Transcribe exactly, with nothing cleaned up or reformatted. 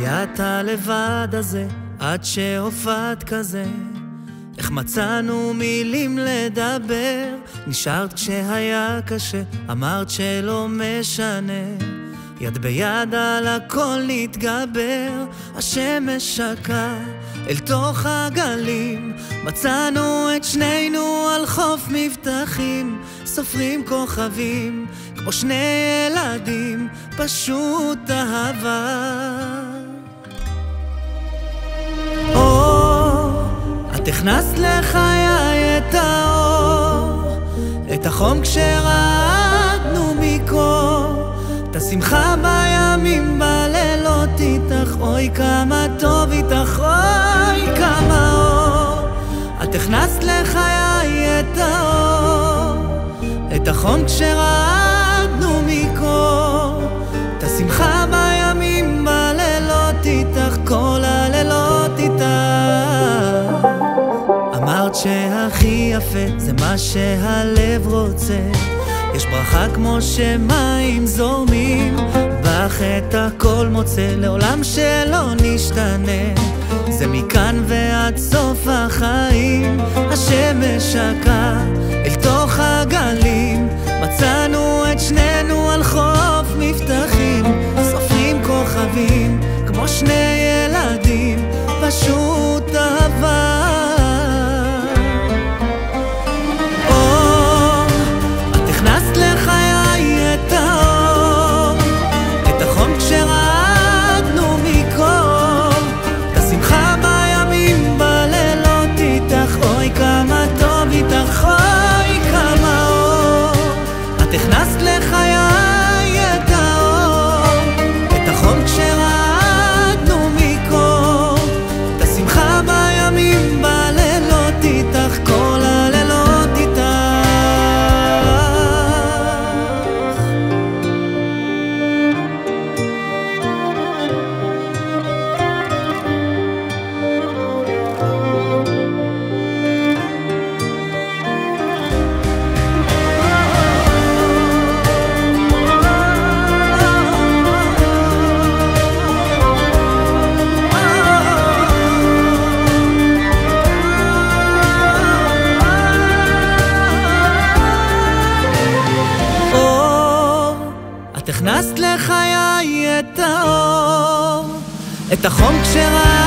היית לבד הזה עד שהופעת כזה? איך מצאנו מילים לדבר? נשארת כשהיה קשה, אמרת שלא משנה. יד ביד על הכל נתגבר, השמש שקע אל תוך הגלים. מצאנו את שנינו על חוף מבטחים, סופרים כוכבים כמו שני ילדים, פשוט אהבה. את הכנסת לחיי את האור, את החום כשרעדנו מקור, את השמחה בימים בלילות איתך, אוי כמה טוב איתך, אוי כמה אור. את הכנסת לחיי את האור, את החום כשרעדנו מקור, את השמחה בימים בלילות איתך, כל הלילות איתך. אמרת שהכי יפה זה מה שהלב רוצה, יש ברכה כמו שמים זורמים, בך את הכל מוצא, לעולם שלא נשתנה, זה מכאן ועד סוף החיים. השמש שקע אל תוך הגלים, מצאנו את שנינו על חוף מבטחים, סופרים כוכבים כמו שני ילדים, פשוט אהבה. הכנסת לחיי את האור, את החום כשרעדנו מקור, את השמחה בימים בלילות איתך, כל הלילות איתך. את הכנסת לחיי את האור, את החום כשרעדנו